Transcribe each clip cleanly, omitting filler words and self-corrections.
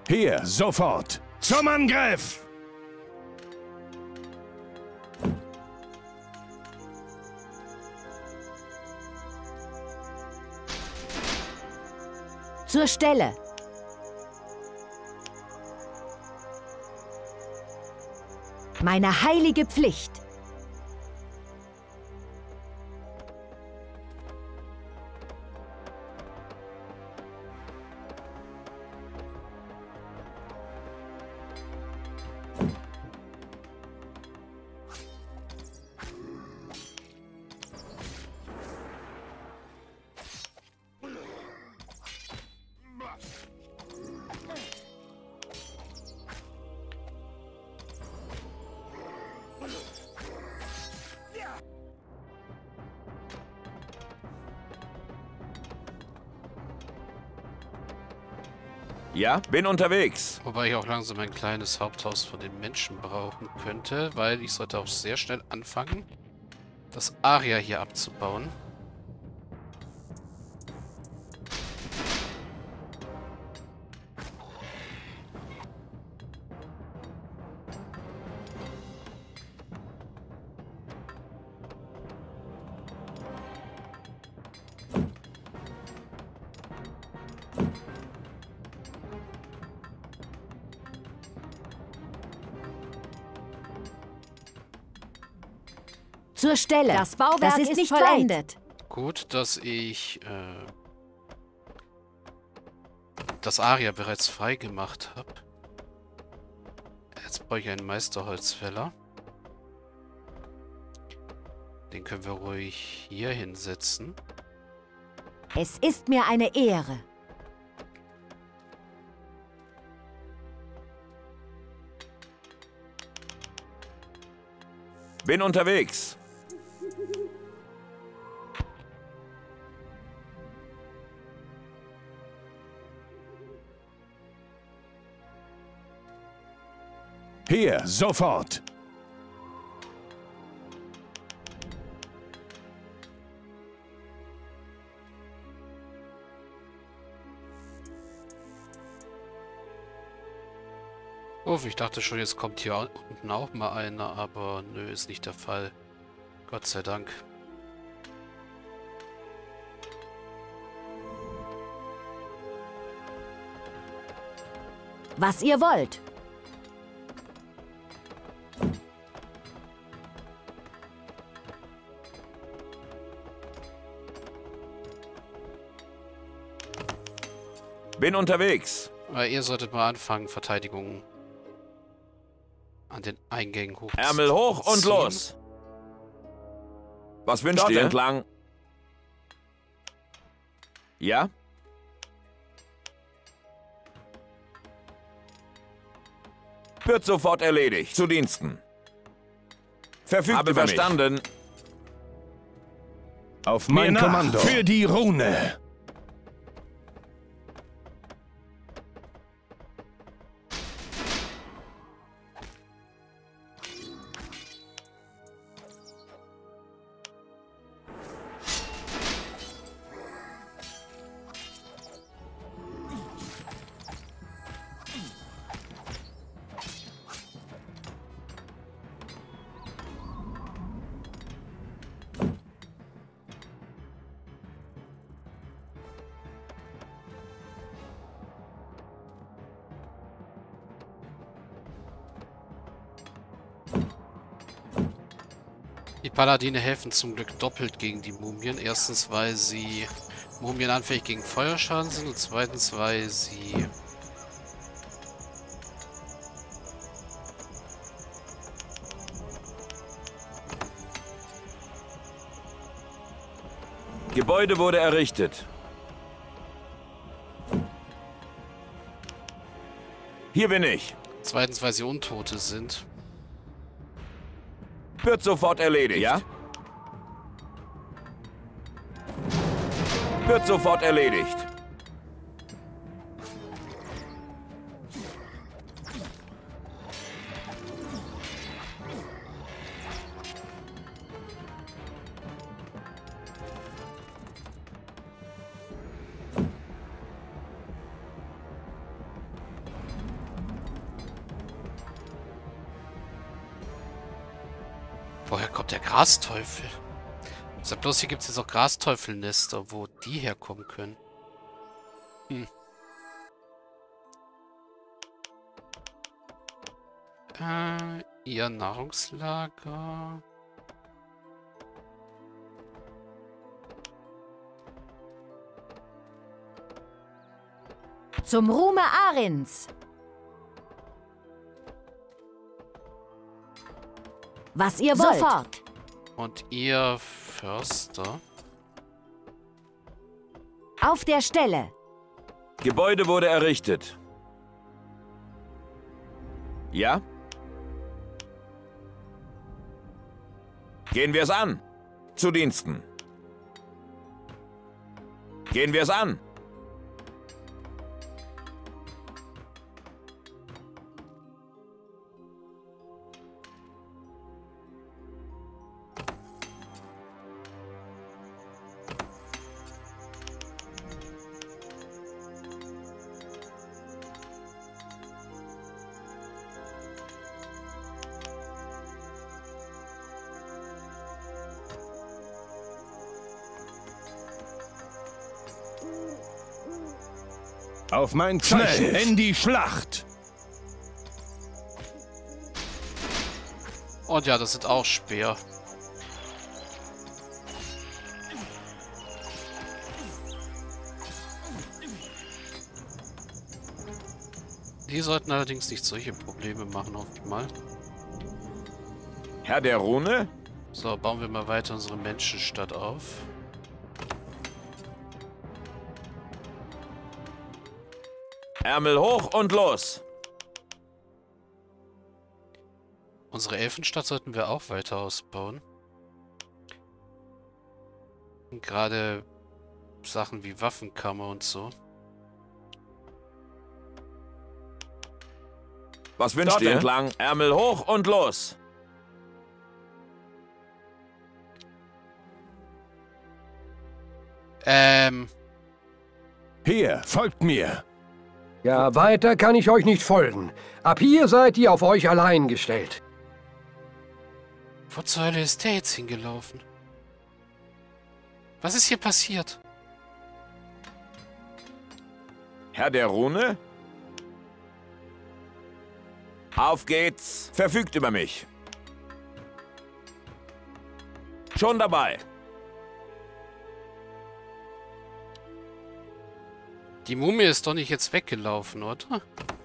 Hier, sofort! Zum Angriff! Zur Stelle! Meine heilige Pflicht! Ja, bin unterwegs. Wobei ich auch langsam ein kleines Haupthaus von den Menschen brauchen könnte, weil ich sollte auch sehr schnell anfangen, das Aria hier abzubauen. Zur Stelle! Das Bauwerk ist nicht vollendet. Gut, dass ich das Aria bereits frei gemacht habe. Jetzt brauche ich einen Meisterholzfäller. Den können wir ruhig hier hinsetzen. Es ist mir eine Ehre. Bin unterwegs. Hier, sofort! Uff, ich dachte schon, jetzt kommt hier unten auch mal einer, aber nö, ist nicht der Fall. Gott sei Dank. Was ihr wollt. Bin unterwegs. Aber ihr solltet mal anfangen, Verteidigung an den Eingängen hoch. Ärmel hoch und los. Was wünscht ihr? Entlang. Ja? Wird sofort erledigt. Zu Diensten. Verfügt Habe über verstanden. mich. Auf mein Kommando. Für die Rune. Die Paladine helfen zum Glück doppelt gegen die Mumien. Erstens, weil sie mumienanfällig gegen Feuerschaden sind und zweitens, weil sie Gebäude wurde errichtet. Hier bin ich. zweitens, weil sie Untote sind. Wird sofort erledigt. Ja? Wird sofort erledigt. Woher kommt der Grasteufel? Ich sag bloß, hier gibt es jetzt auch Grasteufelnester, wo die herkommen können. Hm. Ihr Nahrungslager. Zum Ruhme Arins. Was ihr wollt. Sofort. Und ihr Förster? Auf der Stelle. Gebäude wurde errichtet. Ja? Gehen wir es an. Zu Diensten. Gehen wir es an. Auf mein Zeichen, in die Schlacht! Und ja, das sind auch Speer. Die sollten allerdings nicht solche Probleme machen, hoffe ich mal. Herr der Rune? So, bauen wir mal weiter unsere Menschenstadt auf. Ärmel hoch und los! Unsere Elfenstadt sollten wir auch weiter ausbauen. Gerade Sachen wie Waffenkammer und so. Was wünscht ihr? Entlang, Ärmel hoch und los! Hier, folgt mir! Ja, weiter kann ich euch nicht folgen. Ab hier seid ihr auf euch allein gestellt. Wo zur Hölle ist der jetzt hingelaufen? Was ist hier passiert? Herr der Rune? Auf geht's! Verfügt über mich! Schon dabei! Die Mumie ist doch nicht jetzt weggelaufen, oder?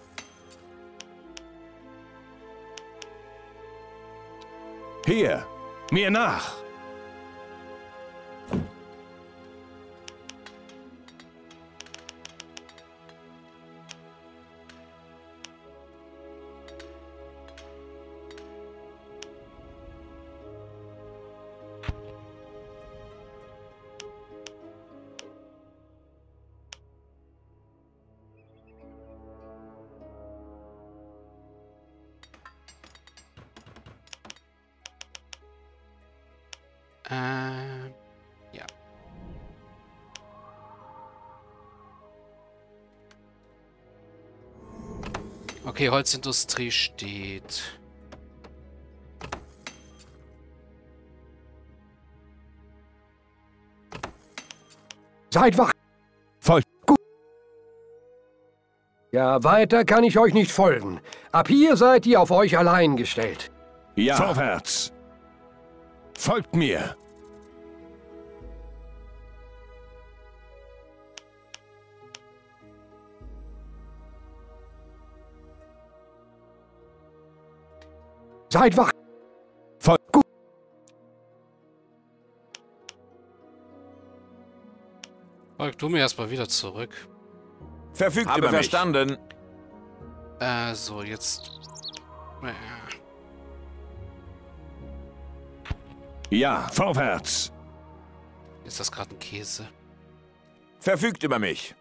Hier, mir nach! Ja. Okay, Holzindustrie steht. Seid wach! Folgt! Gut. Ja, weiter kann ich euch nicht folgen. Ab hier seid ihr auf euch allein gestellt. Ja! Vorwärts! Folgt mir! Seid wach! Folgt! Gut! Folg du mir erstmal wieder zurück. Verfügt über mich. Verstanden. So, jetzt... Ja, vorwärts! Ist das gerade ein Käse? Verfügt über mich.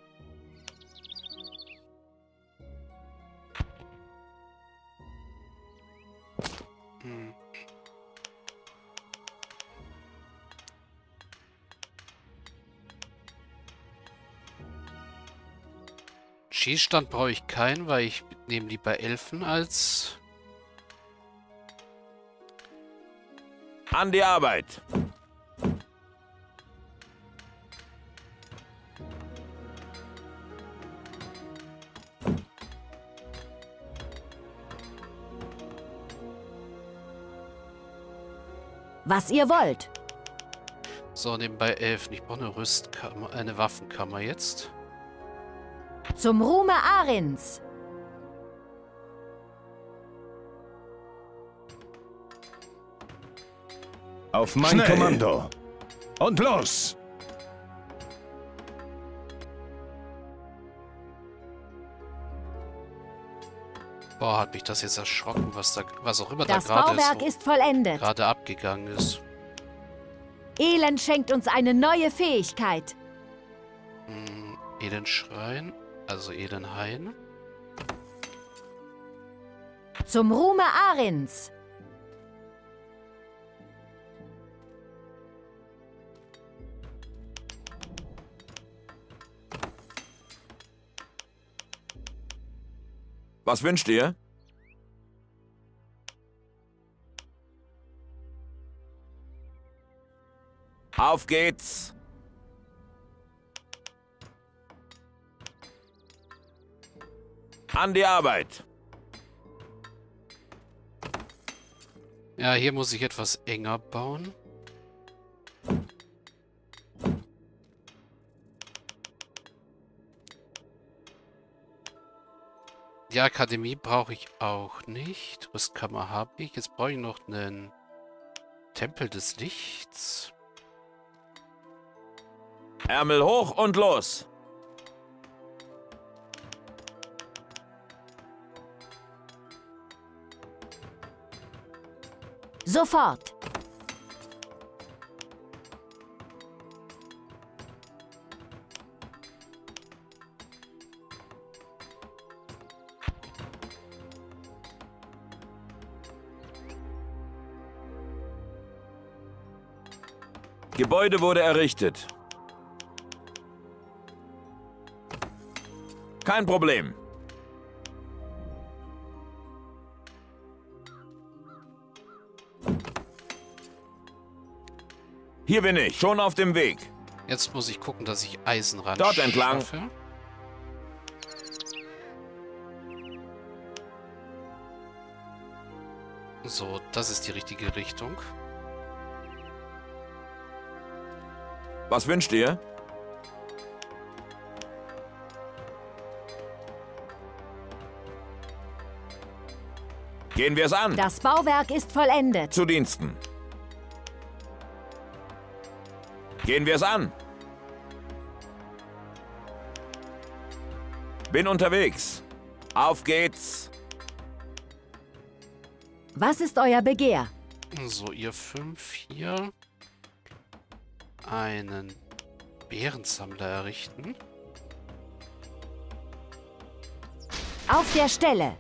Schießstand brauche ich keinen, weil ich nehme lieber Elfen als An die Arbeit. Was ihr wollt. So, nebenbei 11. Ich brauche eine Rüstkammer, eine Waffenkammer jetzt. Zum Ruhme Arins. Auf mein Kommando. Und los! Boah, hat mich das jetzt erschrocken, was auch immer Das da gerade Bauwerk ist vollendet. gerade abgegangen ist. Elend schenkt uns eine neue Fähigkeit. Elenschrein, also Elenhain. Zum Ruhme Arins. Was wünscht ihr? Auf geht's! An die Arbeit! Ja, hier muss ich etwas enger bauen. Die Akademie brauche ich auch nicht. Rüstkammer habe ich. Jetzt brauche ich noch einen Tempel des Lichts. Ärmel hoch und los! Sofort. Gebäude wurde errichtet. Kein Problem. Hier bin ich, schon auf dem Weg. Jetzt muss ich gucken, dass ich Eisen ran Dort entlang. schaffe. So, das ist die richtige Richtung. Was wünscht ihr? Gehen wir es an. Das Bauwerk ist vollendet. Zu Diensten. Gehen wir es an. Bin unterwegs. Auf geht's. Was ist euer Begehr? So, ihr 5 hier. Einen Bärensammler errichten. Auf der Stelle.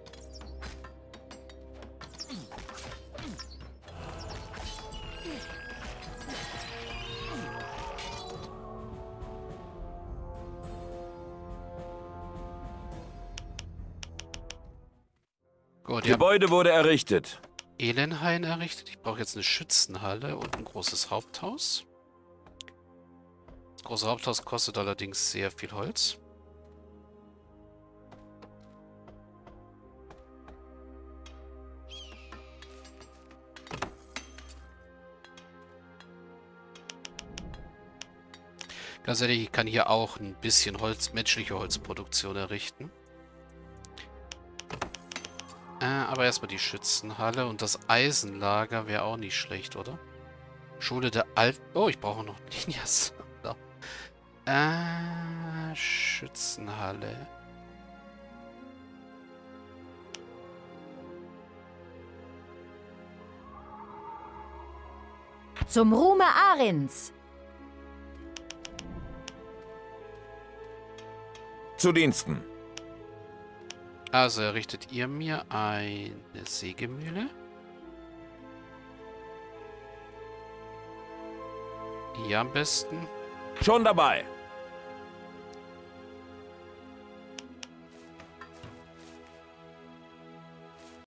Gut, ihr habt Gebäude wurde errichtet. Elenhain errichtet. Ich brauche jetzt eine Schützenhalle und ein großes Haupthaus. Das große Haupthaus kostet allerdings sehr viel Holz. Ganz ehrlich, ich kann hier auch ein bisschen menschliche Holzproduktion errichten. Aber erstmal die Schützenhalle und das Eisenlager wäre auch nicht schlecht, oder? Schule der Alten... Oh, ich brauche noch Ninjas. So. Schützenhalle. Zum Ruhme Arins. Zu Diensten. Also errichtet ihr mir eine Sägemühle. Hier am besten. Schon dabei.